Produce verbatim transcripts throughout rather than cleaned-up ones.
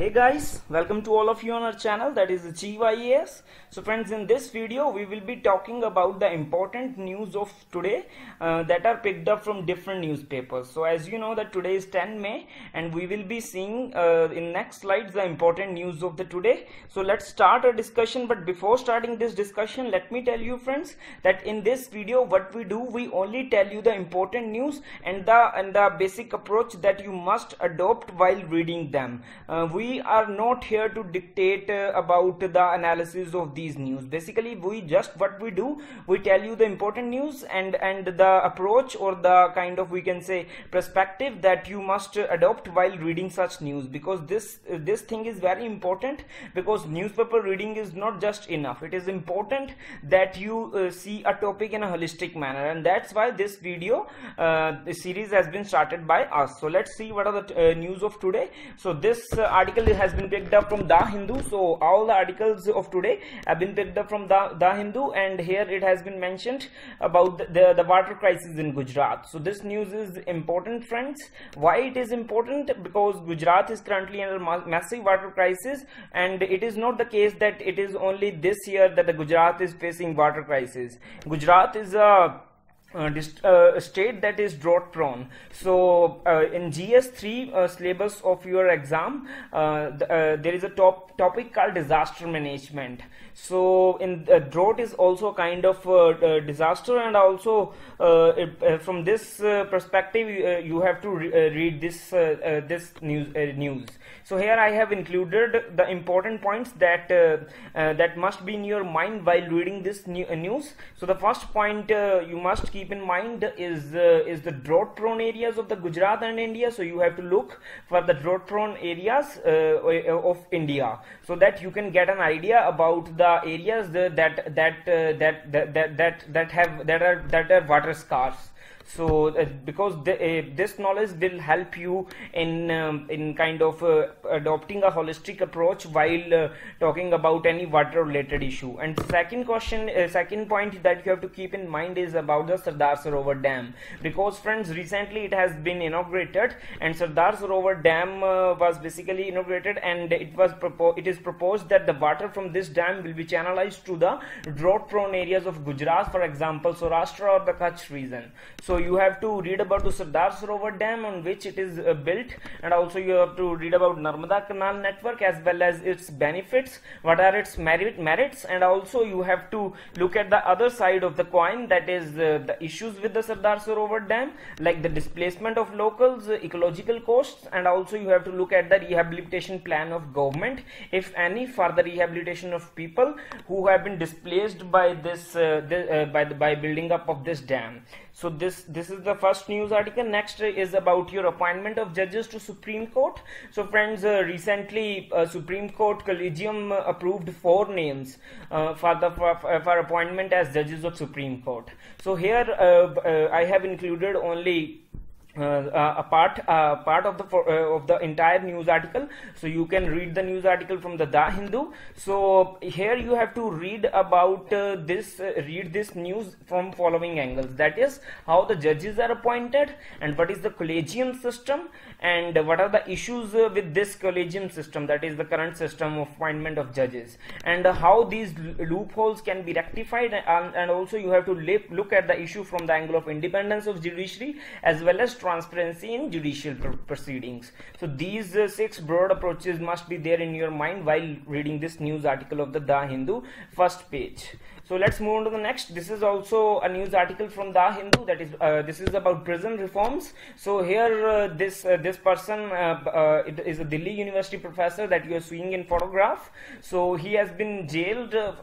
Hey guys, welcome to all of you on our channel, that is Achieve I A S. So friends, in this video we will be talking about the important news of today uh, that are picked up from different newspapers. So as you know that today is tenth May and we will be seeing uh, in next slides the important news of the today. So let's start a discussion, but before starting this discussion let me tell you friends that in this video what we do, we only tell you the important news and the and the basic approach that you must adopt while reading them. Uh, we are not here to dictate uh, about the analysis of these news. Basically we just what we do, we tell you the important news and and the approach or the kind of, we can say, perspective that you must uh, adopt while reading such news, because this uh, this thing is very important, because newspaper reading is not just enough. It is important that you uh, see a topic in a holistic manner, and that's why this video uh, the series has been started by us. So let's see what are the uh, news of today. So this uh, article has been picked up from The Hindu. So all the articles of today have been picked up from the, the Hindu, and here it has been mentioned about the, the, the water crisis in Gujarat. So this news is important friends. Why it is important? Because Gujarat is currently under ma massive water crisis, and it is not the case that it is only this year that the Gujarat is facing water crisis. Gujarat is a Uh, uh, state that is drought prone. So uh, in G S three uh, syllabus of your exam uh, the, uh, there is a top topic called disaster management. So in uh, drought is also kind of uh, uh, disaster, and also uh, it, uh, from this uh, perspective uh, you have to re uh, read this uh, uh, this news uh, news. So here I have included the important points that uh, uh, that must be in your mind while reading this new, uh, news. So the first point uh, you must keep in mind is uh, is the drought prone areas of the Gujarat and India. So you have to look for the drought prone areas uh, of India, so that you can get an idea about the areas that that that uh, that, that that that that have that are that are water scarce. So uh, because the, uh, this knowledge will help you in um, in kind of uh, adopting a holistic approach while uh, talking about any water related issue. And second question uh, second point that you have to keep in mind is about the Sardar Sarovar Dam, because friends, recently it has been inaugurated, and Sardar Sarovar Dam uh, was basically inaugurated, and it was it is proposed that the water from this dam will be channelized to the drought prone areas of Gujarat, for example Saurashtra or the Kutch region. So you have to read about the Sardar Sarovar Dam on which it is uh, built, and also you have to read about Narmada Canal network as well as its benefits, what are its merit merits, and also you have to look at the other side of the coin, that is uh, the issues with the Sardar Sarovar Dam, like the displacement of locals, uh, ecological costs, and also you have to look at the rehabilitation plan of government, if any, for the rehabilitation of people who have been displaced by this uh, the, uh, by the by building up of this dam. So this this is the first news article. Next is about your appointment of judges to Supreme Court. So friends, uh, recently uh, Supreme Court Collegium uh, approved four names uh, for the for, for appointment as judges of Supreme Court. So here uh, uh, I have included only Uh, uh, a part uh, part of the for, uh, of the entire news article, so you can read the news article from the The Hindu. So here you have to read about uh, this uh, read this news from following angles, that is how the judges are appointed, and what is the collegium system, and what are the issues uh, with this collegium system, that is the current system of appointment of judges, and uh, how these loopholes can be rectified, and, and also you have to look at the issue from the angle of independence of judiciary as well as transparency in judicial pr proceedings. So these uh, six broad approaches must be there in your mind while reading this news article of the The Hindu first page. So let's move on to the next. This is also a news article from The Hindu, that is uh, this is about prison reforms. So here uh, this uh, this person uh, uh, it is a Delhi University professor that you are seeing in photograph. So he has been jailed uh,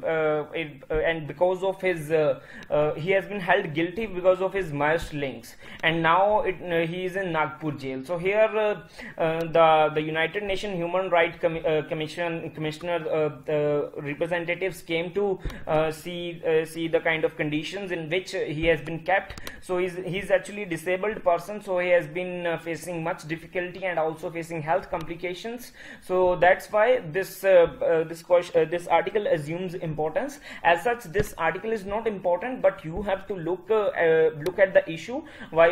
uh, it, uh, and because of his uh, uh, he has been held guilty because of his Maersk links, and now it, uh, he is in Nagpur jail. So here uh, uh, the the United Nations Human Rights Com uh, Commission Commissioner uh, uh, representatives came to uh, Uh, see uh, see the kind of conditions in which uh, he has been kept. So he's he's actually a disabled person, so he has been uh, facing much difficulty and also facing health complications. So that's why this uh, uh, this question, uh, this article assumes importance. As such, this article is not important, but you have to look uh, uh, look at the issue while reading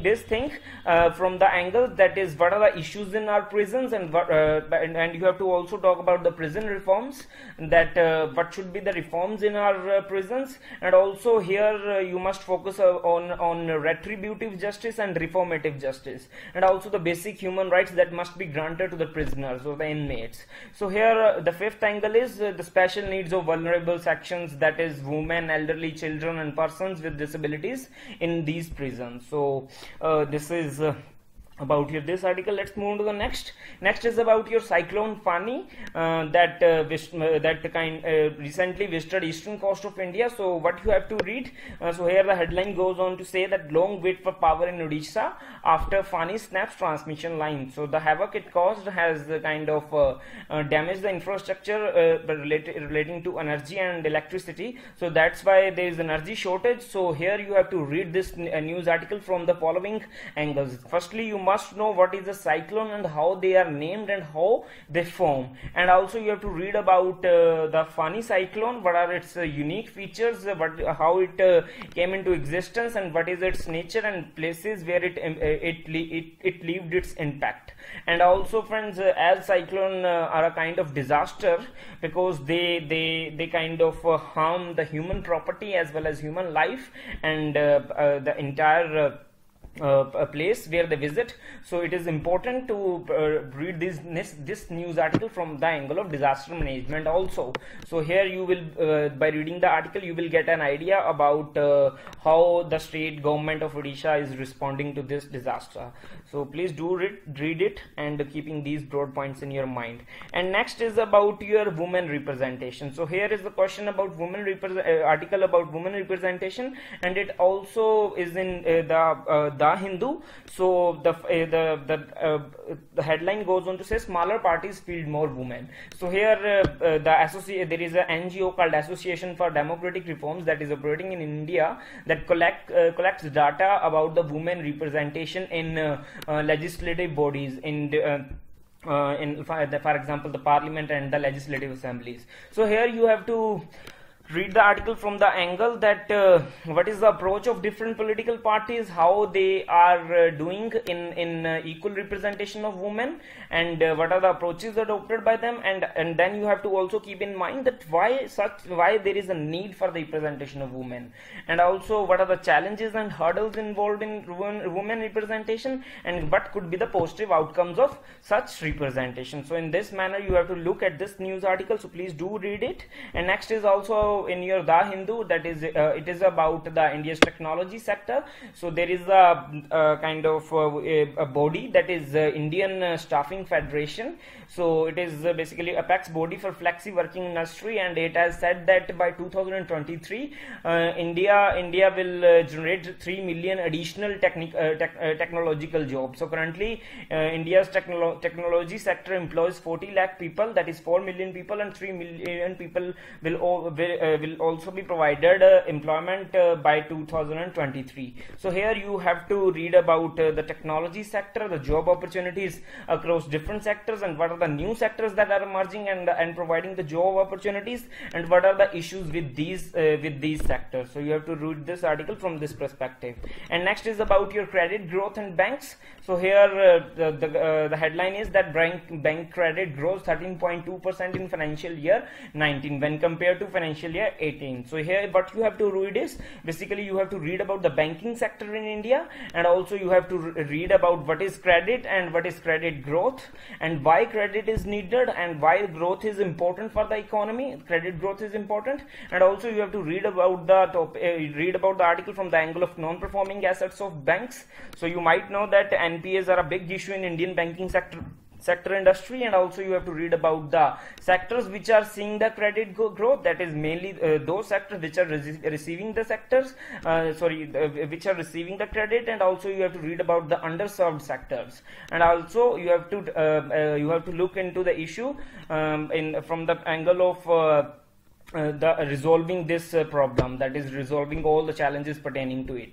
taking this thing uh, from the angle that is what are the issues in our prisons, and what uh, and, and you have to also talk about the prison reforms, that uh, what should be the reforms in our uh, prisons, and also here uh, you must focus uh, on on retributive justice and reformative justice, and also the basic human rights that must be granted to the prisoners or the inmates. So here uh, the fifth angle is uh, the special needs of vulnerable sections, that is women, elderly, children and persons with disabilities in these prisons. So uh, this is uh, about your this article. Let's move on to the next. Next is about your cyclone Fani uh, that uh, vis uh, that kind uh, recently visited eastern coast of India. So what you have to read, uh, so here the headline goes on to say that long wait for power in Odisha after Fani snaps transmission line. So the havoc it caused has uh, kind of uh, uh, damaged the infrastructure uh, related relating to energy and electricity. So that's why there is energy shortage. So here you have to read this uh, news article from the following angles. Firstly, you must must know what is a cyclone and how they are named and how they form, and also you have to read about uh, the Fani cyclone, what are its uh, unique features, uh, what uh, how it uh, came into existence, and what is its nature and places where it um, uh, it, it it leaved its impact. And also friends, uh, as cyclone uh, are a kind of disaster because they they they kind of uh, harm the human property as well as human life and uh, uh, the entire uh, Uh, a place where they visit. So it is important to uh, read this, this this news article from the angle of disaster management also. So here you will uh, by reading the article you will get an idea about uh, how the state government of Odisha is responding to this disaster. So please do read, read it and keeping these broad points in your mind. And next is about your women representation. So here is the question about women represent uh, article about women representation, and it also is in uh, the uh, The Hindu. So the uh, the the, uh, the headline goes on to say smaller parties field more women. So here uh, uh, the associate there is an N G O called Association for Democratic Reforms that is operating in India that collect uh, collects data about the women representation in uh, uh, legislative bodies in the, uh, uh, in for, the, for example the parliament and the legislative assemblies. So here you have to read the article from the angle that uh, what is the approach of different political parties, how they are uh, doing in in uh, equal representation of women, and uh, what are the approaches adopted by them, and and then you have to also keep in mind that why such why there is a need for the representation of women, and also what are the challenges and hurdles involved in women, women representation, and what could be the positive outcomes of such representation. So in this manner you have to look at this news article, so please do read it. And next is also in your The Hindu, that is uh, it is about the India's technology sector. So there is a, a kind of uh, a, a body that is uh, Indian uh, Staffing Federation. So it is uh, basically apex body for flexi working industry, and it has said that by two thousand twenty-three uh, India India will uh, generate three million additional technic uh, tech, uh, technological jobs. So currently uh, India's technolo technology sector employs forty lakh people, that is four million people, and three million people will, will uh, will also be provided uh, employment uh, by two thousand twenty-three. So here you have to read about uh, the technology sector, the job opportunities across different sectors, and what are the new sectors that are emerging and and providing the job opportunities, and what are the issues with these uh, with these sectors. So you have to read this article from this perspective. And next is about your credit growth and banks. So here uh, the the, uh, the headline is that bank bank credit grows thirteen point two percent in financial year nineteen when compared to financial year eighteen. So here what you have to read is basically you have to read about the banking sector in India, and also you have to read about what is credit and what is credit growth, and why credit is needed, and why growth is important for the economy. Credit growth is important, and also you have to read about the top, uh, read about the article from the angle of non-performing assets of banks. So you might know that N P As are a big issue in Indian banking sector sector industry, and also you have to read about the sectors which are seeing the credit growth, that is mainly uh, those sectors which are receiving the sectors uh, sorry uh, which are receiving the credit, and also you have to read about the underserved sectors, and also you have to uh, uh, you have to look into the issue um, in from the angle of uh, Uh, the resolving this uh, problem, that is resolving all the challenges pertaining to it.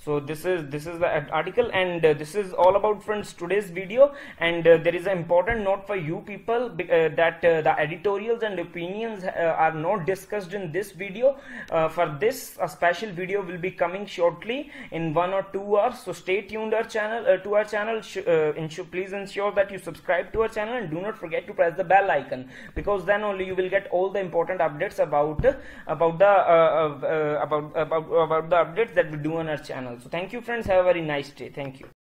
So this is this is the article, and uh, this is all about, friends, today's video. And uh, there is an important note for you people, uh, that uh, the editorials and opinions uh, are not discussed in this video. Uh, for this, a special video will be coming shortly in one or two hours. So stay tuned our channel uh, to our channel. Sh uh, ensure, please ensure that you subscribe to our channel, and do not forget to press the bell icon, because then only you will get all the important updates about uh, about the uh, uh, about about about the updates that we do on our channel. So thank you, friends. Have a very nice day. Thank you.